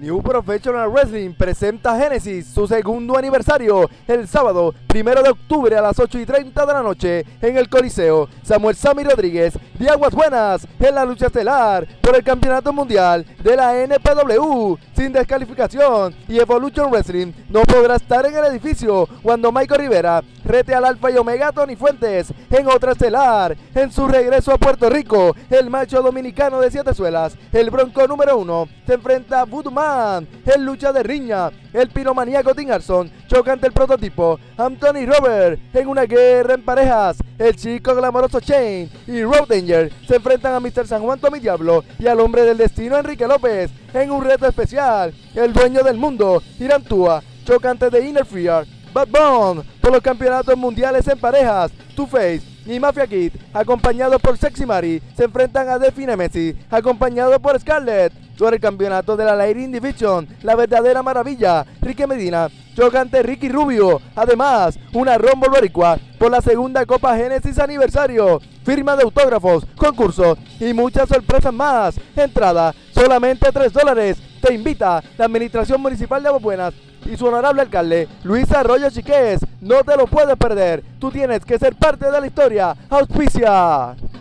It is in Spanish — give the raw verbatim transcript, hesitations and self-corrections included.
New Professional Wrestling presenta Genesis, su segundo aniversario, el sábado primero de octubre a las ocho y treinta de la noche en el Coliseo. Samuel Sammy Rodríguez de Aguas Buenas en la lucha estelar por el Campeonato Mundial de la N P W sin descalificación, y Evolution Wrestling no podrá estar en el edificio cuando Michael Rivera rete al Alfa y Omega Tony Fuentes en otra estelar. En su regreso a Puerto Rico, el macho dominicano de siete suelas, el Bronco número uno, se enfrenta a Voodoo Man en lucha de riña. El piromaníaco Tim Arson choca ante el prototipo Anthony Robert en una guerra en parejas. El chico glamoroso Shane y Road Danger se enfrentan a mister San Juan Tommy Diablo y al hombre del destino Enrique López en un reto especial. El dueño del mundo, Irán Tua, choca ante The Inner Fear, Bad Bone por los campeonatos mundiales en parejas. Two-Face y Mafia Kid, acompañados por Sexy Mari, se enfrentan a Defi Nemesis, acompañado por Scarlett, por el campeonato de la Lighting Division. La verdadera maravilla, Ricky Medina, choca ante Ricky Rubio. Además, una Rumble Boricua por la segunda Copa Genesis aniversario, firma de autógrafos, concursos y muchas sorpresas más. Entrada solamente tres dólares. Te invita la Administración Municipal de Aguas Buenas y su honorable alcalde, Luis Arroyo Chiqués. No te lo puedes perder. Tú tienes que ser parte de la historia. Auspicia.